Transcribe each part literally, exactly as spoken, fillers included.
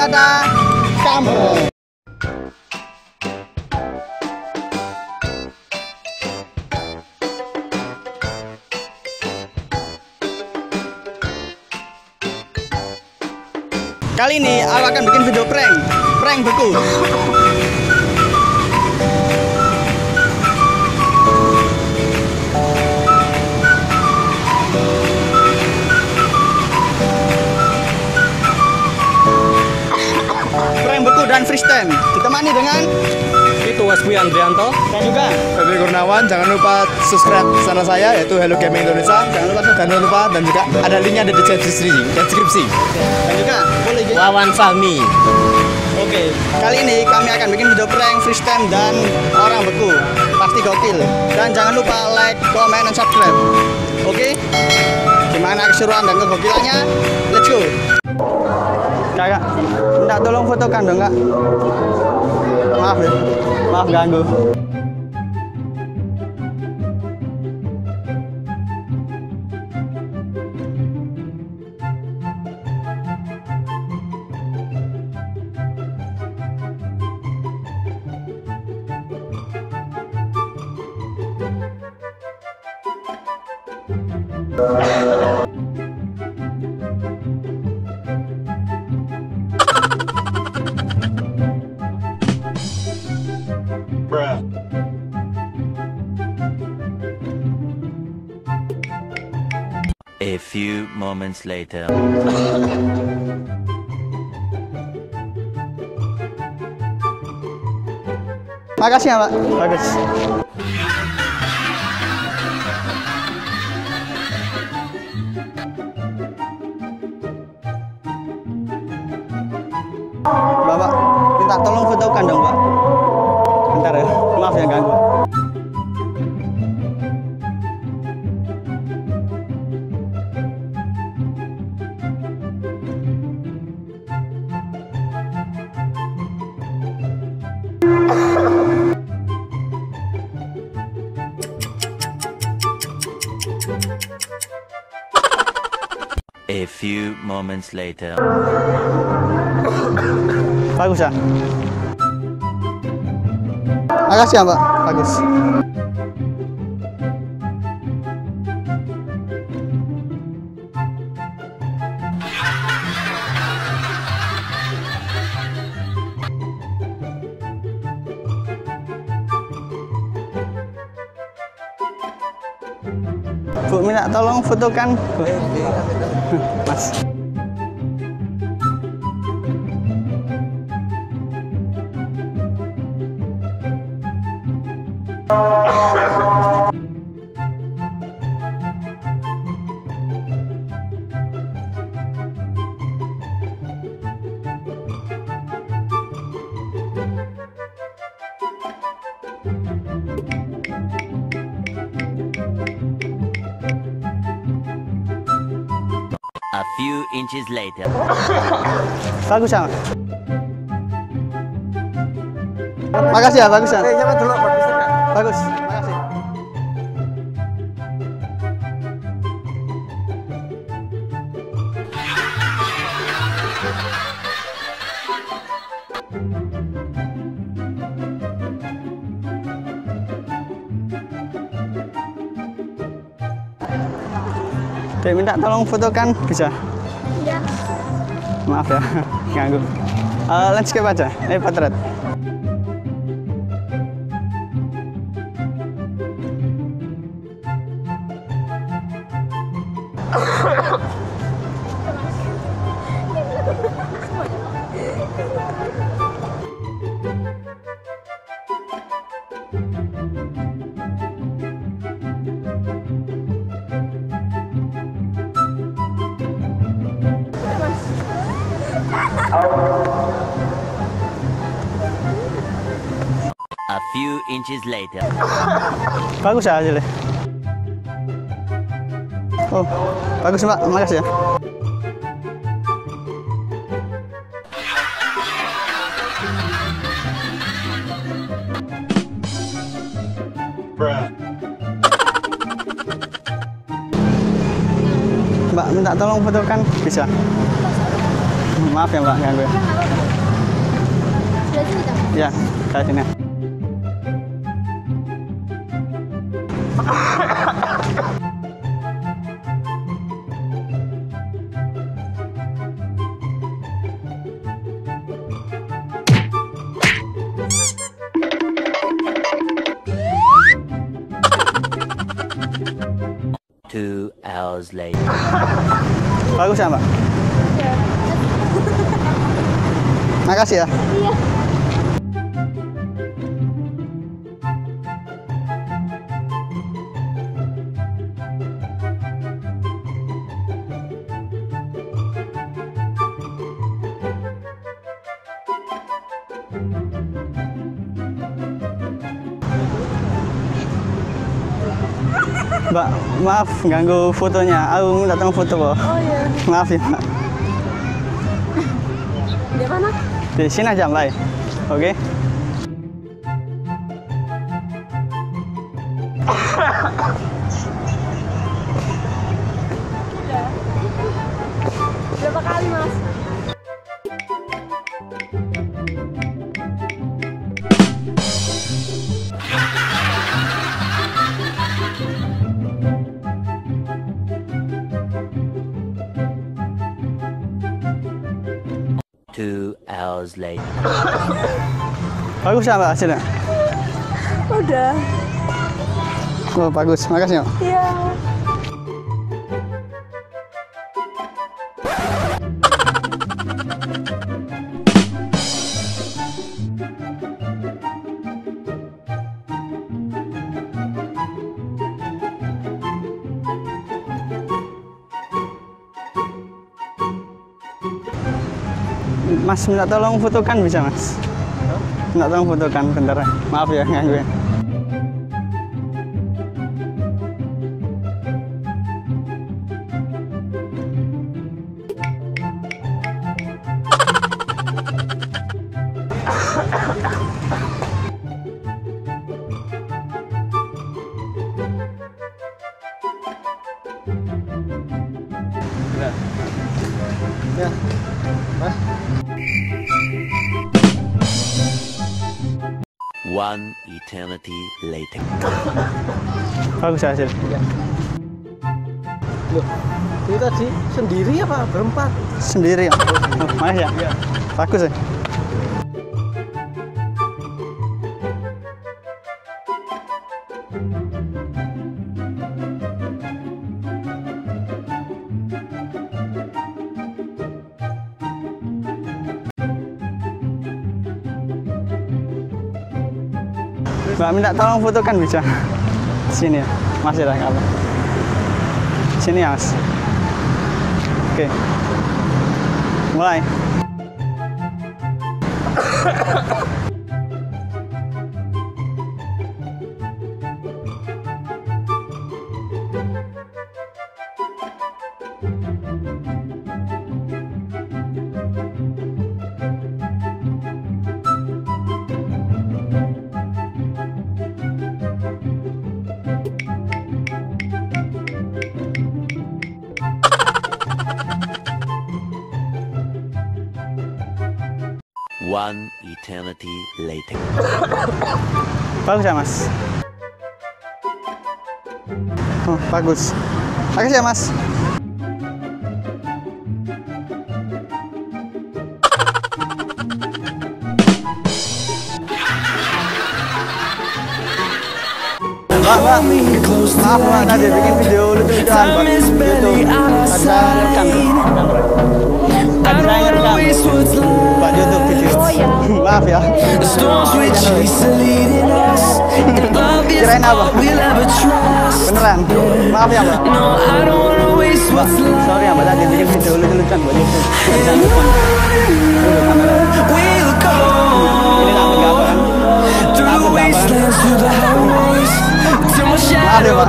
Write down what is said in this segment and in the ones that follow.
wisata kampung. Kali ini aku akan bikin video prank, prank beku. Prank beku dan freestyle ditemani dengan itu Wasmi Andrianto dan juga Febri Kurnawan. Jangan lupa subscribe channel saya yaitu Hello Gaming Indonesia. Jangan lupa subscribe. Jangan lupa dan juga ada linknya ada di deskripsi. deskripsi. Dan juga boleh juga. Wawan Fahmi. Oke, kali ini kami akan bikin video prank freestyle dan orang beku. Pasti gokil. Dan jangan lupa like, comment, dan subscribe. Oke? Gimana keseruan dan kegokilannya? Let's go. Kakak, minta tolong fotokan dong, Kak. Maaf ya, maaf ganggu. A few moments later. Makasih ya, Pak. Bagus. Bapak, minta tolong fotokan dong, Pak. Bentar ya, maaf ya ganggu. A few moments later. Bagus ya. Makasih ya, Pak. Bagus. Bu, minta tolong fotokan, Bu. Mas. A few inches later. Bagus ya, Mas. Makasih ya, bagus ya. Eh, jangan dulu, Bagus, makasih. Dek, minta tolong fotokan, bisa? Iya. Maaf ya, ganggu. Uh, landscape aja, ini potret. A few inches later. Bagus ya hasilnya. Oh, bagus Mbak, makasih ya. Mbak, minta tolong fotokan, bisa? Maaf ya Mbak, ganggu. Sudah sini tak? Ya, saya sini. Two hours later. Bagus ya Mbak? Ya. Makasih ya. Iya. Mbak, maaf ganggu fotonya. Aku minta tolong foto kok. Oh iya. Maaf ya Mbak. Di mana? Di sini aja Mbak. Oke. Berapa kali Mas? Two hours later. Bagus ya Mbak hasilnya? Udah. Oh, bagus. Makasih Mbak. Iya. Mas minta tolong fotokan bisa Mas? Minta tolong fotokan bentar. Maaf ya ganggu ya. Ya. Mas. One eternity later. Bagus hasil. Loh, itu tadi sendiri apa berempat? Sendiri ya. Oh, makasih ya. Bagus ya. Mbak minta tolong fotokan bisa? Sini ya, masih ada kalau. Sini ya Mas. Oke. Mulai. One eternity later. Bagus ya Mas? Oh, bagus. Bagus ya Mas? Mbak, Mbak, maaf Mbak, tadi bikin video lucu-lucuan buat YouTube. Ada rekam Tadi saya ngerekam buat YouTube video. Oh ya. Maaf ya. Kirain apa? Beneran? Maaf ya Mbak. Mbak, sorry ya Mbak, tadi bikin video lucu-lucuan buat YouTube. Jangan lupa. Dulu kamera. Ini lampu gambar. Lampu gambar. Maaf ya Pak.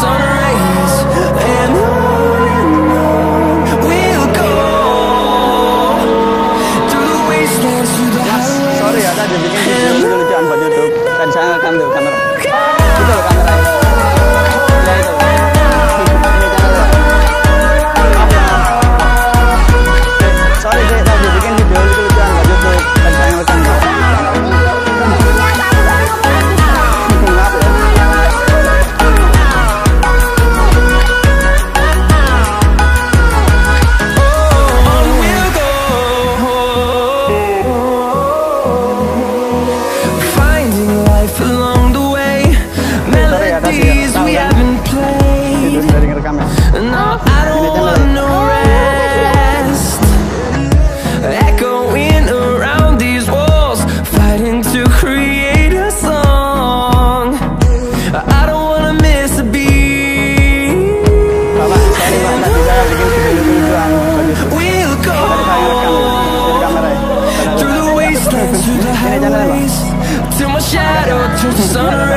Mas, sorry ya tadi bikin video lucu-lucuan buat YouTube. Tadi saya ngerekam tuh kamera. Itu loh kamera. Ya itu. Ini channelnya. Maaf ya. Sorry deh tadi.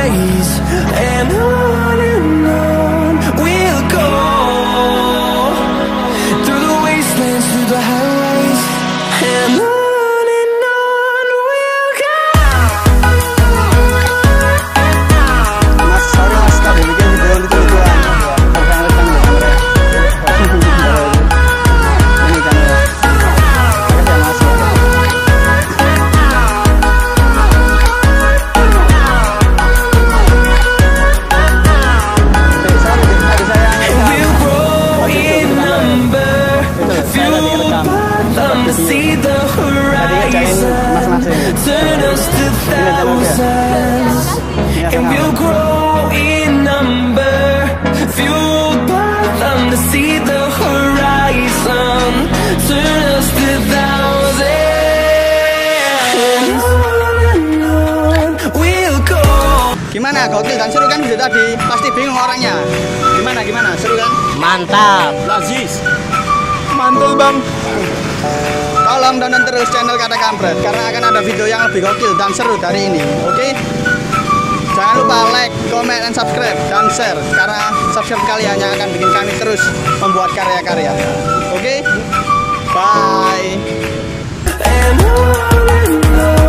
rise, and on and on we'll go, through the wastelands, through the highways, and on and on we'll go. Mas, sorry mas, tadi bikin video lucu-lucuan. Ini kan ya. Makasih ya mas. Oke, sorry, tadi saya We'll grow in number, fueled by them to see the horizon, turn us to thousands. And we'll grow in number, fueled by them to see the horizon, turn us to thousands. On and on we'll go. Gimana gokil dan seru kan video tadi? Pasti bingung orangnya. Gimana gimana? Seru kan? Mantap. Lazis. Mantul bang. Tolong tonton terus channel Kata Kampret karena akan ada video yang lebih gokil dan seru dari ini. Oke? Jangan lupa like, comment, dan subscribe dan share karena subscribe kalian yang akan bikin kami terus membuat karya-karya. Oke? Bye. And on and on